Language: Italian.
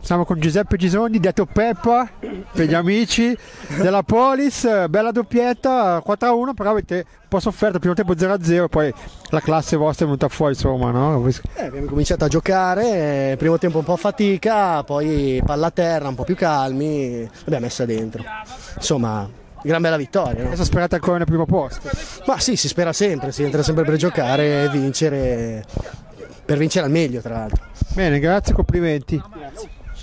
Siamo con Giuseppe Gisogni, detto Peppa, per gli amici della Polis, bella doppietta, 4-1, però avete un po' sofferto, primo tempo 0-0, poi la classe vostra è venuta fuori, insomma, no? Abbiamo cominciato a giocare, primo tempo un po' fatica, poi palla a terra, un po' più calmi, l'abbiamo messa dentro. Insomma, gran bella vittoria, no? Adesso sperate ancora nel primo posto? Ma sì, si spera sempre, si entra sempre per giocare e vincere, per vincere al meglio tra l'altro. Bene, grazie, complimenti.